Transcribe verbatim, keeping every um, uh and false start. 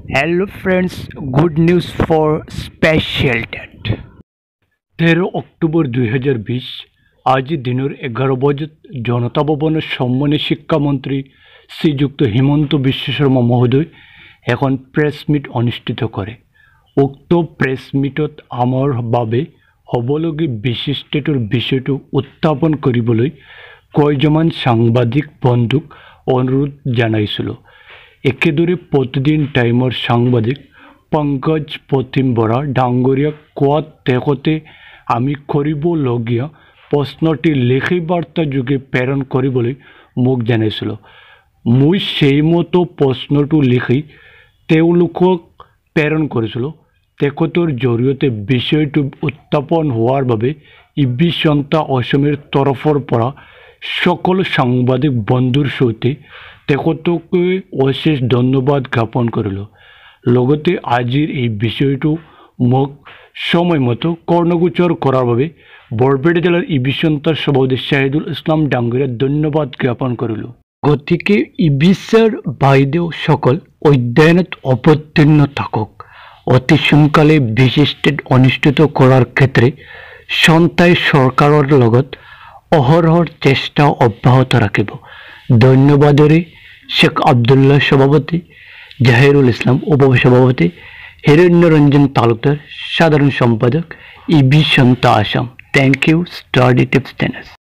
Hello friends, good news for special date তেরো অক্টোবর দুই হাজার বিশ আজি দিনের এগারো বজত জনতা ভবনের সম্মানী শিক্ষামন্ত্রী শ্রীযুক্ত হিমন্ত বিশ্ব শর্মা মহোদয় এখন প্রেস মিট অনুষ্ঠিত করে। উক্ত প্রেস মিটত আমার বাবে হবলগী বিশিষ্টতাৰ বিষয়টো উত্থাপন কৰিবলৈ কয়জনমান সাংবাদিক বন্ধুক অনুৰোধ জনাইছিলোঁ। একেদৰে প্ৰতিদিন টাইমৰ সাংবাদিক পংকজ প্ৰতিম বৰা ডাঙৰীয়াক কোৱাত তেখেতে আমি কৰিবলগীয়া প্ৰশ্নটি লিখি বাৰ্তা যোগে প্ৰেৰণ কৰিবলৈ মোক জনাইছিল। মই সেইমতো প্ৰশ্নটো লিখি তেওঁলোকক প্ৰেৰণ কৰিছিলোঁ। তেখেতৰ জৰিয়তে বিষয়টো উত্থাপন হোৱাৰ বাবে ইবি সন্তা অসমেৰ তৰফৰ পৰা সকলো সাংবাদিক বন্ধুৰ সৈতে তেখেতকে অশেষ ধন্যবাদ জ্ঞাপন কৰিলোঁ। লগতে আজিৰ এই বিষয়টো মোক সময়মতো কৰ্ণগোচৰ কৰাৰ বাবে বৰপেটা জিলাৰ ইবি সন্তাৰ সভাপতি শাহিদুল ইছলাম ডাঙৰীয়াক ধন্যবাদ জ্ঞাপন কৰিলোঁ। গতিকে ইবিচাৰ বাইদেউ সকল অধ্যয়নত অৱতীৰ্ণ থাকক। অতি সোনকালে বিশিষ্ট অনুষ্ঠিত কৰাৰ ক্ষেত্রে সন্তাই সরকারের লগত অহরহর চেষ্টা অব্যাহত রাখিব। ধন্যবাদরে শেখ আব্দুল্লাহ সভাপতি, জাহিরুল ইসলাম উপসভাপতি, হিরণ্যরঞ্জন তালুকদার সাধারণ সম্পাদক, ইবি সন্তা Assam. Thank you. Study tips channel.